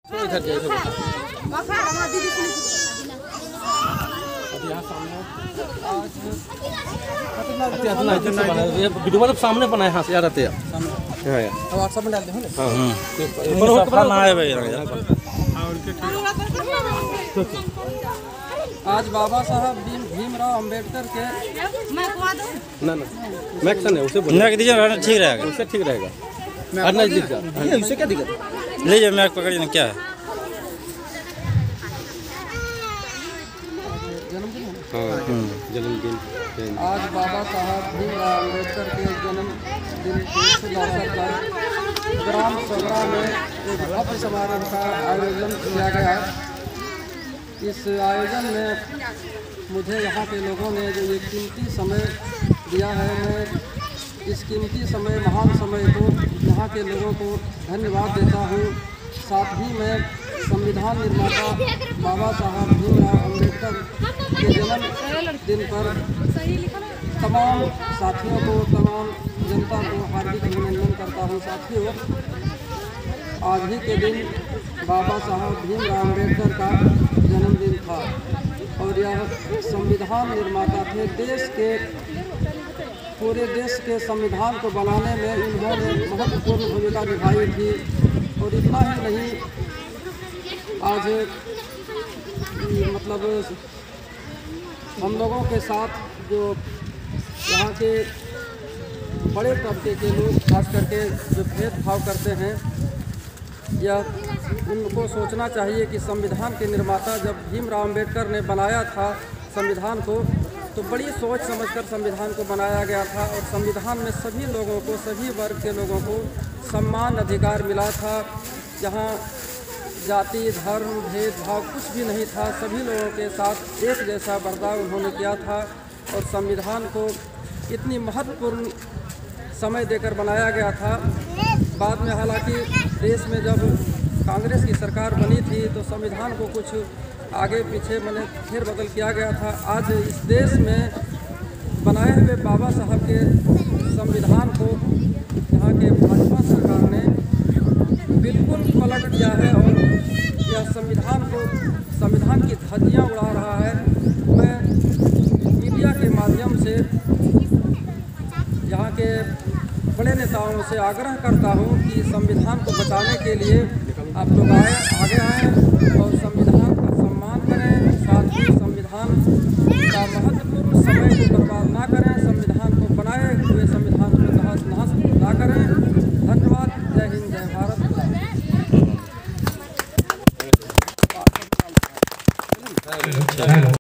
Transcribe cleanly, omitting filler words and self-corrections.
Video मतलब सामने बनाए हाँ से यार आते हैं व्हाट्सएप में डाल दे। आज बाबा साहब भीमराव अंबेडकर के ना मैक्सन है उसे दीजिए ठीक रहेगा, उससे ठीक रहेगा। नजदीक का उससे क्या दिक्कत? लीजिए मैक पकड़िए ना, क्या है जन्मदिन। आज बाबा साहब भीमराव अंबेडकर के जन्मदिन के शुभ अवसर पर ग्राम सगरा में एक भव्य समारोह का आयोजन किया गया। इस आयोजन में मुझे यहाँ के लोगों ने जो ये कीमती समय दिया है, मैं इस कीमती समय, महान समय को यहाँ के लोगों को धन्यवाद देता हूँ। साथ ही मैं संविधान निर्माता बाबा साहब भीमराव अंबेडकर के जन्मदिन पर तमाम साथियों को, तमाम जनता को हार्दिक अभिनंदन करता हूँ। साथियों, आज ही के दिन बाबा साहब भीमराव अंबेडकर का जन्मदिन था और यह संविधान निर्माता थे। पूरे देश के संविधान को बनाने में इन्होंने महत्वपूर्ण भूमिका निभाई थी। और इतना ही नहीं, आज मतलब हम लोगों के साथ जो यहाँ के बड़े तबके के लोग खास करके जो भेदभाव करते हैं, यह उनको सोचना चाहिए कि संविधान के निर्माता जब भीमराव अंबेडकर ने बनाया था संविधान को, तो बड़ी सोच समझकर संविधान को बनाया गया था। और संविधान में सभी लोगों को, सभी वर्ग के लोगों को सम्मान अधिकार मिला था। जहाँ जाति, धर्म, भेदभाव कुछ भी नहीं था, सभी लोगों के साथ एक जैसा बर्ताव उन्होंने किया था। और संविधान को इतनी महत्वपूर्ण समय देकर बनाया गया था। बाद में हालांकि देश में जब कांग्रेस की सरकार बनी थी तो संविधान को कुछ आगे पीछे फेरबदल किया गया था। आज इस देश में बनाए हुए बाबा साहब के संविधान को यहाँ के भाजपा सरकार ने बिल्कुल पलट दिया है और यह संविधान की धज्जियाँ उड़ा रहा है। मैं मीडिया के माध्यम से यहाँ के बड़े नेताओं से आग्रह करता हूँ कि संविधान को बचाने के लिए आप लोग आगे आएँ और संविधान का सम्मान करें। साथ ही संविधान का महत्वपूर्ण समय को बर्बाद ना करें, संविधान को बनाए हुए संविधान को तहस नहस ना करें। धन्यवाद। जय हिंद, जय भारत।